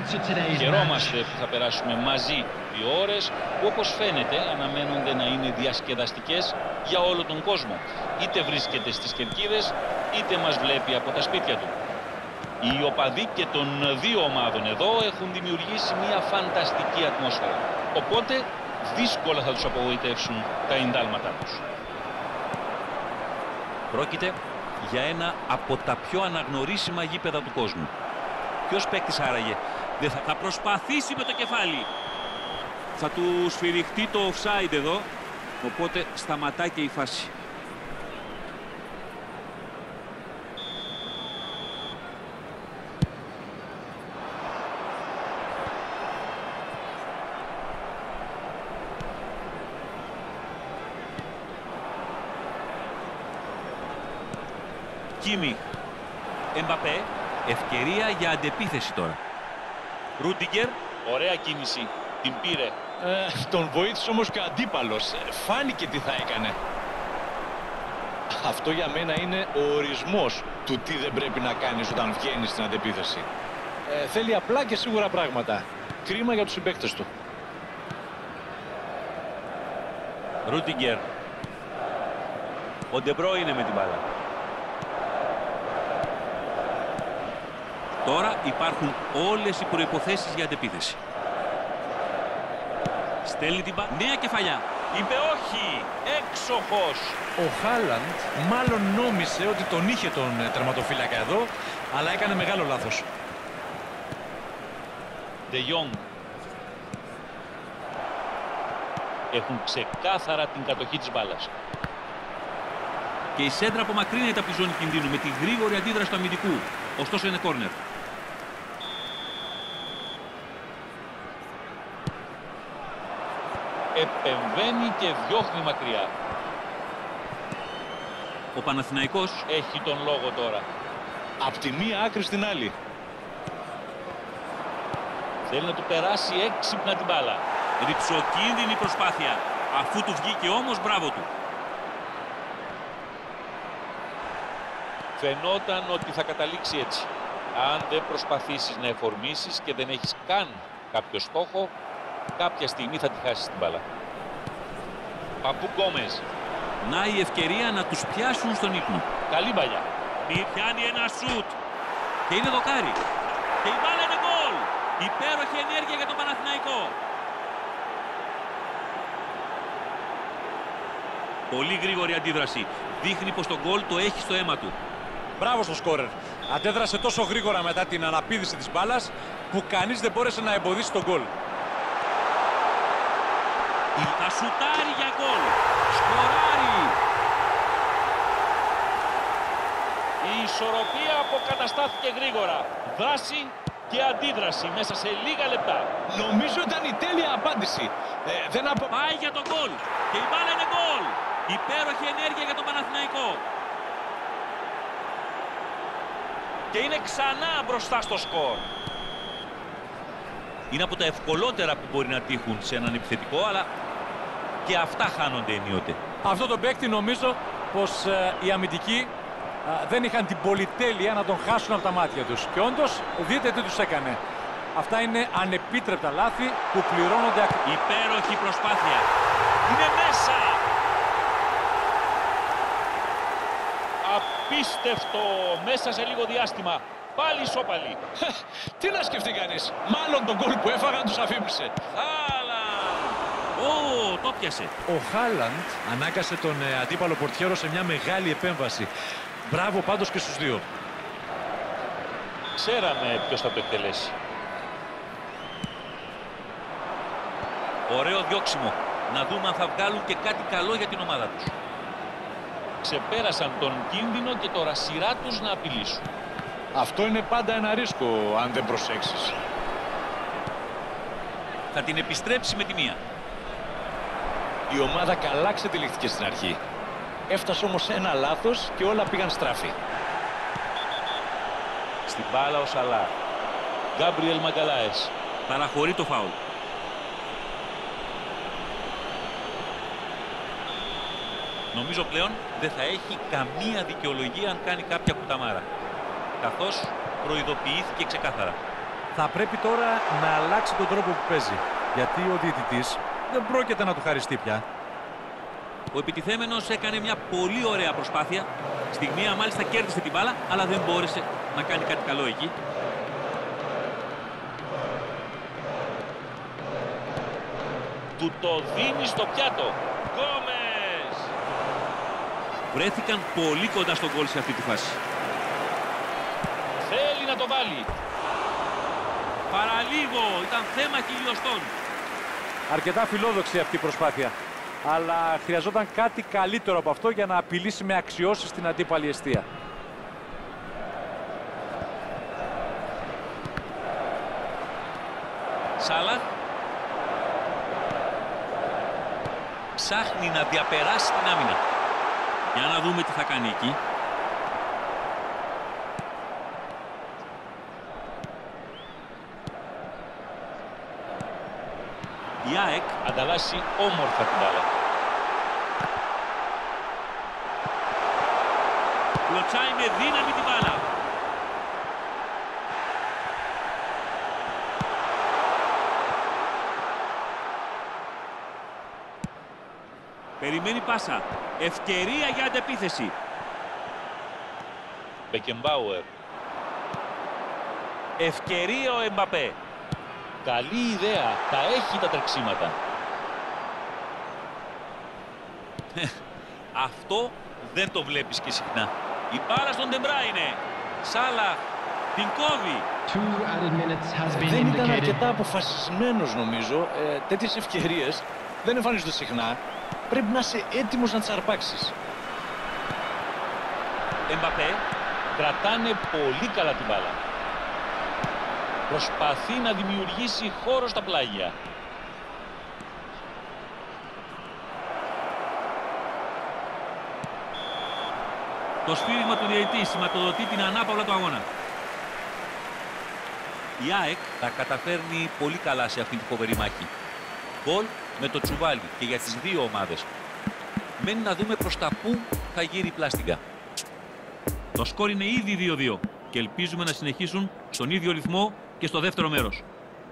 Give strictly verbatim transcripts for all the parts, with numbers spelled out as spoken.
Χαιρόμαστε που θα περάσουμε μαζί δύο ώρες που, όπως φαίνεται, αναμένονται να είναι διασκεδαστικές για όλο τον κόσμο. Είτε βρίσκεται στις κερκίδες, είτε μας βλέπει από τα σπίτια του. Οι οπαδοί και των δύο ομάδων εδώ έχουν δημιουργήσει μια φανταστική ατμόσφαιρα. Οπότε δύσκολα θα τους απογοητεύσουν τα ινδάλματά τους. Πρόκειται για ένα από τα πιο αναγνωρίσιμα γήπεδα του κόσμου. Ποιος παίκτης άραγε δεν θα... θα προσπαθήσει με το κεφάλι. Θα του σφυριχτεί το offside εδώ, οπότε σταματάει και η φάση. Κίμι, Εμπαπέ, ευκαιρία για αντεπίθεση τώρα. Ρούντιγκερ, ωραία κίνηση, την πήρε. Ε, τον βοήθησε όμως και ο αντίπαλος. Φάνηκε τι θα έκανε. Αυτό για μένα είναι ο ορισμός του τι δεν πρέπει να κάνεις όταν βγαίνεις στην αντεπίθεση. Ε, θέλει απλά και σίγουρα πράγματα. Κρίμα για τους συμπαίκτες του. Ρούντιγκερ. Ο Ντεμπρό είναι με την μπάλα. Τώρα υπάρχουν όλες οι προϋποθέσεις για αντεπίθεση. Στέλνει την μπάλα. Νέα κεφαλιά. Είπε όχι. Έξοχος. Ο Χάλαντ μάλλον νόμισε ότι τον είχε τον τερματοφύλακα εδώ, αλλά έκανε μεγάλο λάθος. Ντε Γιόνγκ. Έχουν ξεκάθαρα την κατοχή της μπάλας. Και η σέντρα απομακρύνεται από τη ζώνη κινδύνου με τη γρήγορη αντίδραση του αμυντικού. Ωστόσο είναι κόρνερ. Επεμβαίνει και διώχνει μακριά. Ο Παναθηναϊκός έχει τον λόγο τώρα. Απ' τη μία άκρη στην άλλη. Θέλει να του περάσει έξυπνα την μπάλα. Ριψοκίνδυνη προσπάθεια. Αφού του βγήκε όμως, μπράβο του. Φαινόταν ότι θα καταλήξει έτσι. Αν δεν προσπαθήσεις να εφορμήσεις και δεν έχεις καν κάποιο στόχο, κάποια στιγμή θα τη χάσεις την μπάλα. Παππού Γκόμες. Να η ευκαιρία να τους πιάσουν στον ύπνο. Καλή μπαλιά. Μη πιάνει ένα σουτ. Και είναι δοκάρι. Και η μπάλα είναι γκολ. Υπέροχη ενέργεια για τον Παναθηναϊκό. Πολύ γρήγορη αντίδραση. Δείχνει πως το γκολ το έχει στο αίμα του. Μπράβο στο σκόρερ. Αντέδρασε τόσο γρήγορα μετά την αναπήδηση της μπάλας που κανείς δεν μπόρεσε να εμποδίσει τον γκολ. Θα σουτάρει για γκολ. Σκοράρει. Η ισορροπία αποκαταστάθηκε γρήγορα. Δράση και αντίδραση μέσα σε λίγα λεπτά. Νομίζω ήταν η τέλεια απάντηση. Ε, δεν απο... Πάει για τον γκολ. Και η μπάλα είναι γκολ. Υπέροχη ενέργεια για τον Παναθηναϊκό. Και είναι ξανά μπροστά στο σκορ. Είναι από τα ευκολότερα που μπορεί να τύχουν σε έναν επιθετικό, αλλά και αυτά χάνονται ενίοτε. Αυτό το παίκτη νομίζω πως ε, οι αμυντικοί ε, δεν είχαν την πολυτέλεια να τον χάσουν από τα μάτια τους. Και όντως δείτε τι τους έκανε. Αυτά είναι ανεπίτρεπτα λάθη που πληρώνονται. Υπέροχη προσπάθεια. Είναι μέσα. Απίστευτο μέσα σε λίγο διάστημα. Πάλι ισόπαλοι. Τι να σκεφτεί κανείς. Μάλλον τον γκολ που έφαγαν τους αφήμισε. Χάλαντ. Ω, το πιάσε. Ο Χάλαντ ανάγκασε τον ε, αντίπαλο πορτιέρο σε μια μεγάλη επέμβαση. Μπράβο πάντως και στους δύο. Ξέραμε ποιος θα το εκτελέσει. Ωραίο διώξιμο. Να δούμε αν θα βγάλουν και κάτι καλό για την ομάδα τους. Ξεπέρασαν τον κίνδυνο και τώρα σειρά τους να απειλήσουν. Αυτό είναι πάντα ένα ρίσκο αν δεν προσέξεις. Θα την επιστρέψει με τη μία. Η ομάδα καλά ξετυλίχθηκε στην αρχή. Έφτασε όμως ένα λάθος και όλα πήγαν στράφη. Στην μπάλα ο Σαλά. Γκάμπριελ Μαγκαλάες. Παραχωρεί το φάουλ. Νομίζω πλέον δεν θα έχει καμία δικαιολογία αν κάνει κάποια κουταμάρα. Καθώς προειδοποιήθηκε ξεκάθαρα. Θα πρέπει τώρα να αλλάξει τον τρόπο που παίζει. Γιατί ο διαιτητής δεν πρόκειται να του χαριστεί πια. Ο επιτιθέμενος έκανε μια πολύ ωραία προσπάθεια. Στη μία μάλιστα κέρδισε την μπάλα, αλλά δεν μπόρεσε να κάνει κάτι καλό εκεί. Του το δίνει στο πιάτο. Γκόμες! Βρέθηκαν πολύ κοντά στον γκολ σε αυτή τη φάση. Θέλει να το βάλει. Παραλίγο, ήταν θέμα χιλιοστών. Αρκετά φιλόδοξη αυτή η προσπάθεια. Αλλά χρειαζόταν κάτι καλύτερο από αυτό για να απειλήσει με αξιώσεις την αντίπαλη εστία. Σάλαχ. Ψάχνει να διαπεράσει την άμυνα. Για να δούμε τι θα κάνει εκεί. Η ΑΕΚ Ανταλλάσσει όμορφα την μπάλα. κλωτσάει με δύναμη την μπάλα. Περιμένει πάσα. Ευκαιρία για αντεπίθεση. Μπεκεμπάουερ. Ευκαιρία ο Εμπαπέ. Καλή ιδέα. Τα έχει τα τρεξίματα. Αυτό δεν το βλέπεις και συχνά. Η μπάλα στον Ντεμπράινε. Σάλαχ την κόβει. Δεν ήταν αρκετά αποφασισμένος νομίζω. Ε, τέτοιες ευκαιρίες δεν εμφανίζονται συχνά. Πρέπει να είσαι έτοιμος να τις αρπάξεις. Εμπαπέ. Κρατάνε πολύ καλά την μπάλα. Προσπαθεί να δημιουργήσει χώρο στα πλάγια. Το σφύριγμα του διαιτητή σηματοδοτεί την ανάπαυλα του αγώνα. Η ΑΕΚ τα καταφέρνει πολύ καλά σε αυτήν την φοβερή μάχη. Γκολ με το τσουβάλι και για τις δύο ομάδες. Μένει να δούμε προς τα πού θα γύρει η πλάστιγκα. Το σκορ είναι ήδη δύο δύο και ελπίζουμε να συνεχίσουν στον ίδιο ρυθμό και στο δεύτερο μέρος.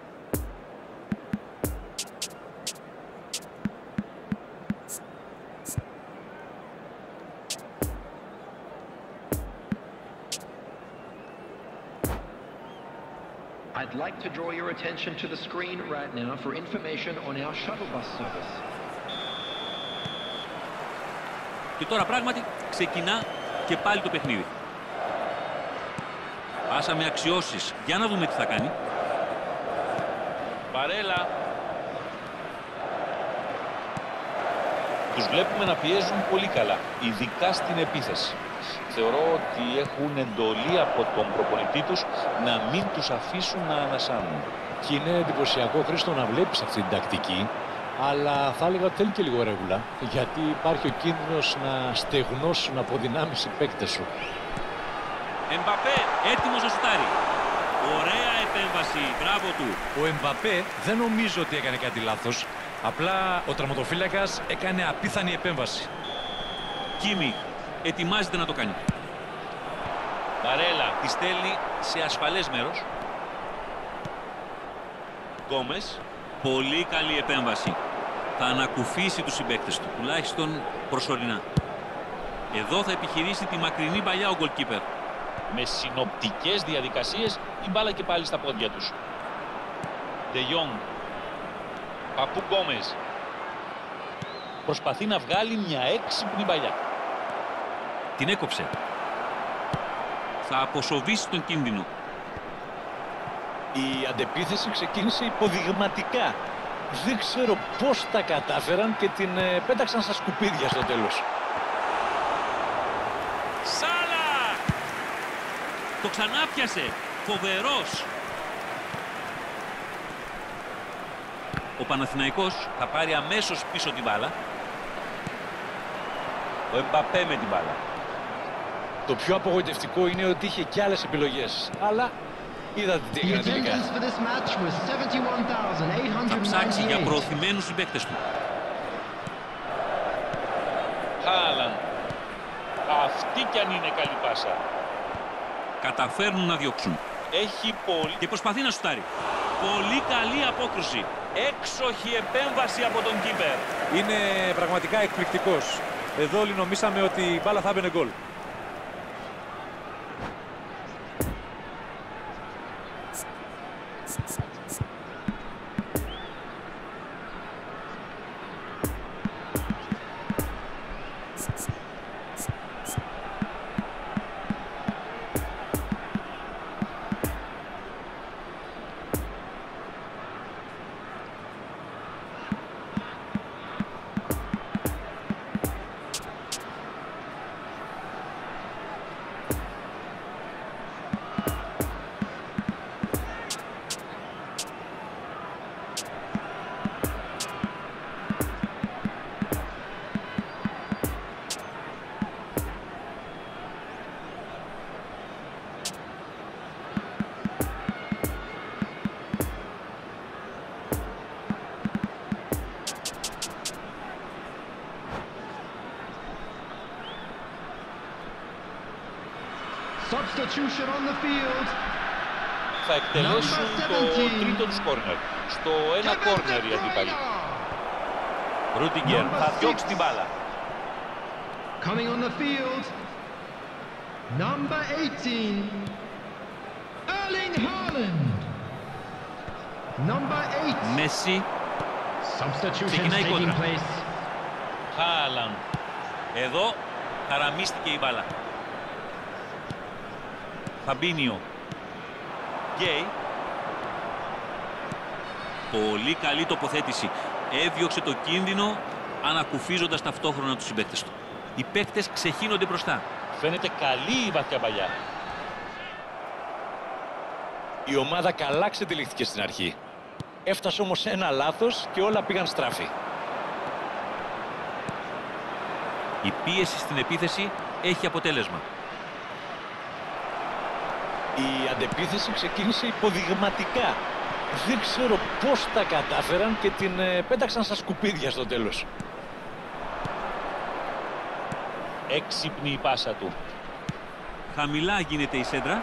I'd like to draw your attention to the screen right now for information on our shuttle bus service. Και τώρα πράγματι ξεκινά και πάλι το παιχνίδι. Πάσα με αξιώσεις. Για να δούμε τι θα κάνει. Παρέλα. Τους βλέπουμε να πιέζουν πολύ καλά, ειδικά στην επίθεση. Θεωρώ ότι έχουν εντολή από τον προπονητή τους να μην τους αφήσουν να ανασάνουν. Και είναι εντυπωσιακό, Χρήστο, να βλέπεις αυτή την τακτική, αλλά θα έλεγα ότι θέλει και λίγο ρεύουλα, γιατί υπάρχει ο κίνδυνος να στεγνώσουν από δυνάμεις οι παίκτες σου. Εμπαπέ έτοιμος να σουτάρει. Ωραία επέμβαση, μπράβο του. Ο Εμπαπέ δεν νομίζω ότι έκανε κάτι λάθος. Απλά ο τραυματοφύλακας έκανε απίθανη επέμβαση. Κίμι ετοιμάζεται να το κάνει. Παρέλα. Τη στέλνει σε ασφαλές μέρος. Γκόμες. Πολύ καλή επέμβαση. Θα ανακουφίσει τους συμπαίκτες του, τουλάχιστον προσωρινά. Εδώ θα επιχειρήσει τη μακρινή παλιά ο γκολκίπερ. Με συνοπτικές διαδικασίες η μπάλα και πάλι στα πόδια τους. Ντε Γιόνγκ. Παππού Γκόμες. Προσπαθεί να βγάλει μια έξυπνη παλιά. Την έκοψε. Θα αποσοβήσει τον κίνδυνο. Η αντεπίθεση ξεκίνησε υποδειγματικά. Δεν ξέρω πώς τα κατάφεραν και την ε, πέταξαν στα σκουπίδια στο τέλος. Σάλα! Το ξανάπιασε. Φοβερός. Ο Παναθηναϊκός θα πάρει αμέσως πίσω την μπάλα. Ο Εμπαπέ με την μπάλα. Το πιο απογοητευτικό είναι ότι είχε και άλλες επιλογές. Αλλά είδατε τι έγινε τελικά. Θα ψάξει για προωθημένους συμπαίκτες του. Χάλαν. Αυτή κι αν είναι καλή πάσα. Καταφέρνουν να διώξουν. Έχει πολύ... Και προσπαθεί να σουτάρει. Πολύ καλή απόκρουση. Έξοχη επέμβαση από τον κίπερ. Είναι πραγματικά εκπληκτικός. Εδώ όλοι νομίσαμε ότι η μπάλα θα έμπαινε γκολ. Substitution on the field. Θα εκτελέσουν το τρίτο τους κόρνερ. Στο ένα κόρνερ οι αντίπαλοι. Ρούντιγκερ θα διώξει την μπάλα. Coming on the field. Number eighteen. Erling Haaland. Number eight. Μέση. Substitution Ξεκινάει η taking κόντρα. place. Χάλαντ. Εδώ χαραμίστηκε η μπάλα. Φαμπίνιο. Γκέι. Πολύ καλή τοποθέτηση. Έδιωξε το κίνδυνο ανακουφίζοντας ταυτόχρονα τους συμπαίκτες του. Οι παίκτες ξεχύνονται μπροστά. Φαίνεται καλή η βαθιά παλιά. Η ομάδα καλά ξετυλίχθηκε στην αρχή. Έφτασε όμως ένα λάθος και όλα πήγαν στράφη. Η πίεση στην επίθεση έχει αποτέλεσμα. Η αντεπίθεση ξεκίνησε υποδειγματικά. Δεν ξέρω πώς τα κατάφεραν και την ε, πέταξαν στα σκουπίδια στο τέλος. Έξυπνη η πάσα του. Χαμηλά γίνεται η σέντρα.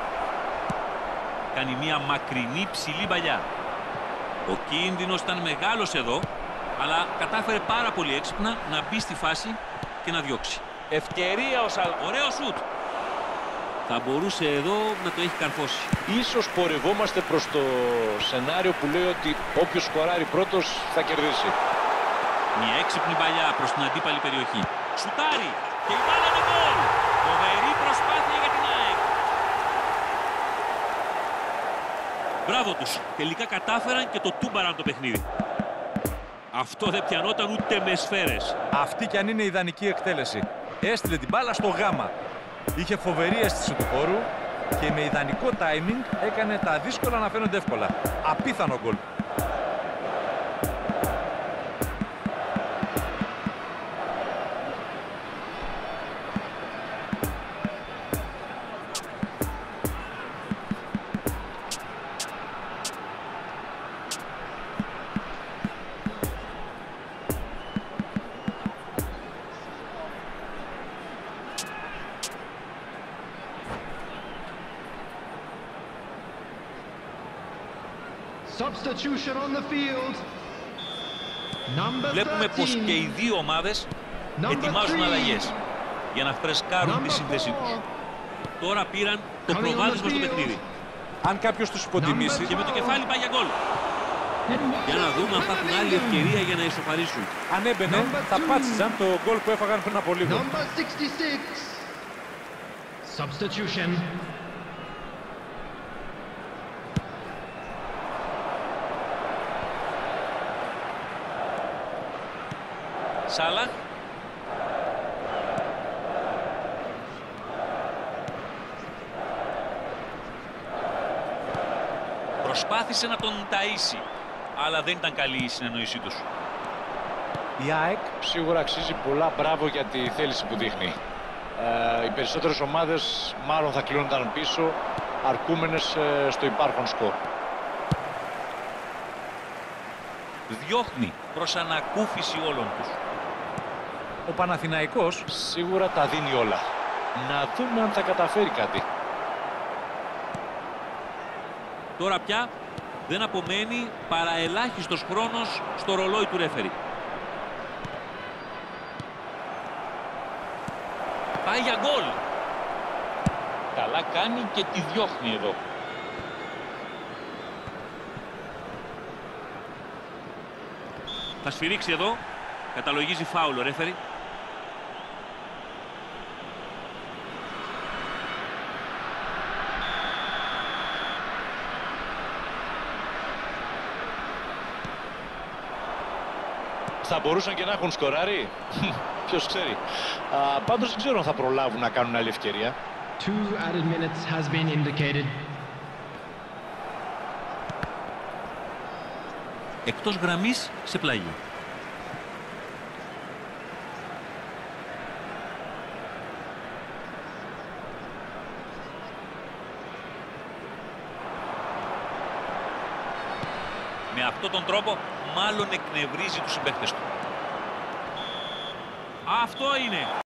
Κάνει μια μακρινή ψηλή παλιά. Ο κίνδυνος ήταν μεγάλος εδώ, αλλά κατάφερε πάρα πολύ έξυπνα να μπει στη φάση και να διώξει. Ευκαιρία ο Σαλ. Ωραίο σουτ. Θα μπορούσε εδώ να το έχει καρφώσει. Ίσως πορευόμαστε προς το σενάριο που λέει ότι όποιος σκοράρει πρώτος θα κερδίσει. Μια έξυπνη παλιά προς την αντίπαλη περιοχή. Σουτάρει και η μπάλα είναι γκολ. Φοβερή προσπάθεια για την ΑΕΚ. Μπράβο τους. Τελικά κατάφεραν και το τούμπαραν το παιχνίδι. Αυτό δεν πιανόταν ούτε με σφαίρες. Αυτή κι αν είναι ιδανική εκτέλεση. Έστειλε την μπάλα στο γάμα. Είχε φοβερή αίσθηση του χώρου και με ιδανικό timing έκανε τα δύσκολα να φαίνονται εύκολα. Απίθανο γκολ. Substitution on the field. Number Βλέπουμε πως thirteen. και οι δύο ομάδες Number ετοιμάζουν three. αλλαγές για να φρεσκάρουν τη Number σύνθεσή τους. four. Τώρα πήραν το Coming on the προβάδισμα στο field. παιχνίδι. Αν κάποιος τους υποτιμήσει, Και με το κεφάλι πάει για γκολ. Για να δούμε αν θα έχουν άλλη ευκαιρία για να ισοφαρίσουν. αν έμπαινε, Number θα two. πάτησαν το γκολ που έφαγαν πριν από λίγο. Number sixty-six. Substitution. Σάλαχ. Προσπάθησε να τον ταΐσει, αλλά δεν ήταν καλή η συνεννόησή τους. Η ΑΕΚ Σίγουρα αξίζει πολλά μπράβο για τη θέληση που δείχνει. Ε, οι περισσότερες ομάδες μάλλον θα κλείνονταν πίσω, αρκούμενες ε, στο υπάρχον σκορ. Διώχνει προς ανακούφιση όλων τους. ο Παναθηναϊκός Σίγουρα τα δίνει όλα. Να δούμε αν θα καταφέρει κάτι. Τώρα πια δεν απομένει παρά ελάχιστος χρόνος στο ρολόι του ρέφερι. Πάει για γκολ. Καλά κάνει και τη διώχνει εδώ. Θα σφυρίξει εδώ. Καταλογίζει φάουλ ο ρέφερι. Θα μπορούσαν και να έχουν σκοράρει. Ποιος ξέρει. Α, πάντως δεν ξέρω αν θα προλάβουν να κάνουν άλλη ευκαιρία. Two added minutes has been indicated. Εκτός γραμμής σε πλάγιο. Με αυτόν τον τρόπο μάλλον εκνευρίζει τους συμπαίκτες του. Αυτό είναι.